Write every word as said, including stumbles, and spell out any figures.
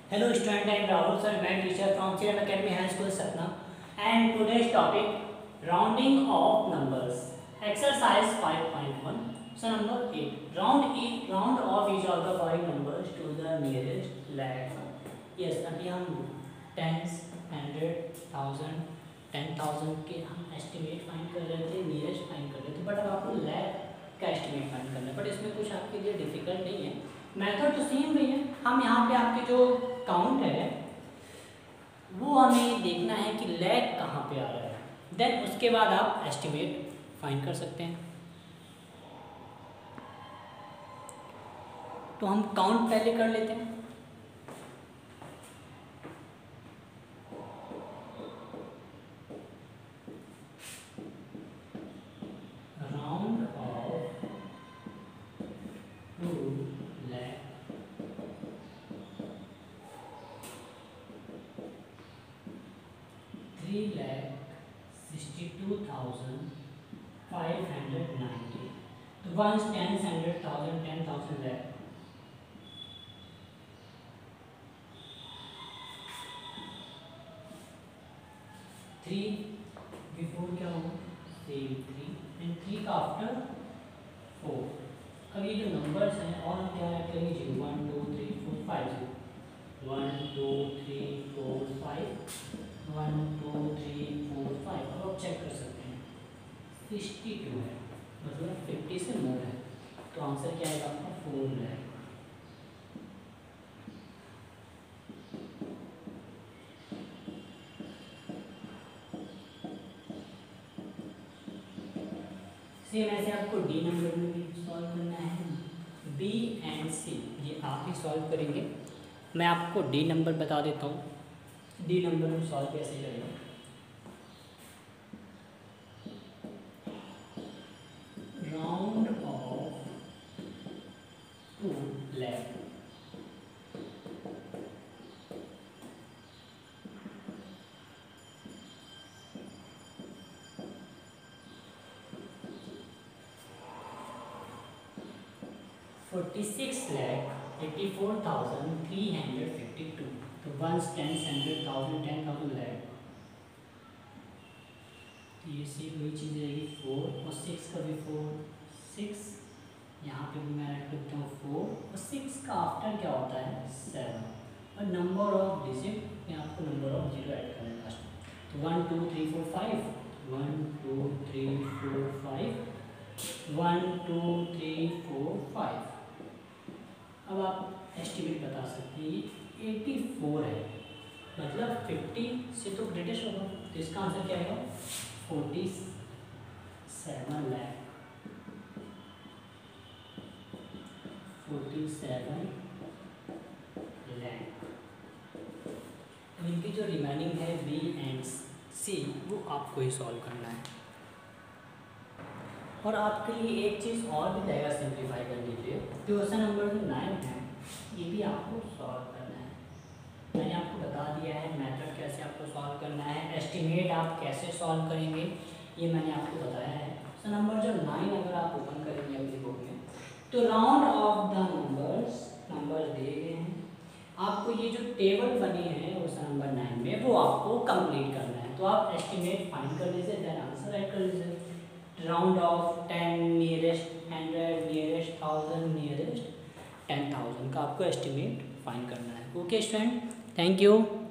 Hello student, I am Rahul sir, math teacher from C R M Academy High School Satna, and today's topic rounding of numbers. Exercise five point one. So number eight. Round each round off each of the following numbers to the nearest lakh. Yes, अभी हम tens, hundred, thousand, ten thousand के हम estimate find कर रहे थे, nearest find कर रहे थे, but अब आपको lakh का estimate find करना है. but इसमें कुछ आपके लिए difficult नहीं है. मेथड तो सेम ही है. हम यहाँ पे आपके जो काउंट है वो हमें देखना है कि लैग कहाँ पे आ रहा है, देन उसके बाद आप एस्टिमेट फाइंड कर सकते हैं. तो हम काउंट पहले कर लेते हैं. Round off to lakh three lakh sixty two thousand five hundred ninety. तो ones tens hundred thousand ten thousand lakh three before क्या होगा सेम थ्री एंड थ्री का आफ्टर फोर. अब ये जो नंबर्स हैं और हम क्या ऐड करेंगे जी one two three four five zero one two three four five one two three four five. अब आप चेक कर सकते हैं सिक्सटी टू है मतलब फिफ्टी से मोर है. तो आंसर क्या आएगा आपका फोर है. सेम ऐसे आपको डी नंबर में भी सॉल्व करना है. बी एंड सी ये आप ही सॉल्व करेंगे. मैं आपको डी नंबर बता देता हूँ. डी नंबर में सॉल्व कैसे करेंगे. Round off to lakh forty six lakh eighty four thousand three hundred fifty two. तो ones tens hundred thousand ten thousand lakh. तो ये सी वही चीज़ रहेगी फोर और सिक्स का भी फोर सिक्स. यहाँ पे भी मैं ऐड करता हूँ फोर और सिक्स का आफ्टर क्या होता है सेवन. और नंबर ऑफ डिजिट में आपको नंबर ऑफ जीरो ऐड करना है लास्ट. तो one two three four five one two three four five one two three four five. अब आप एस्टिमेट बता सकते हैं ये एटी फोर है मतलब फिफ्टी से तो ग्रेटेस्ट होगा. तो इसका आंसर क्या आएगा forty seven lakh forty seven lakh. इनकी जो रिमेनिंग है बी एंड सी वो आपको ही सॉल्व करना है. और आपके लिए एक चीज़ और भी रहेगा सिंप्लीफाई करने के लिए. क्वेश्चन नंबर जो नाइन है ये भी आपको सॉल्व करना है. मैंने आपको बता दिया है मेथड कैसे आपको सॉल्व करना है. एस्टिमेट आप कैसे सॉल्व करेंगे ये मैंने आपको बताया है. तो नंबर जो नाइन अगर आप ओपन करेंगे अपनी बुक में तो round off the numbers number दिए गए हैं. आपको ये जो टेबल बनी है क्वेश्चन नंबर नाइन में वो आपको कंप्लीट करना है. तो आप एस्टिमेट फाइंड कर लीजिए देन आंसर ऐड कर लीजिए. Round off ten nearest hundred nearest thousand nearest ten thousand का आपको एस्टिमेट फाइंड करना है. Okay student, thank you.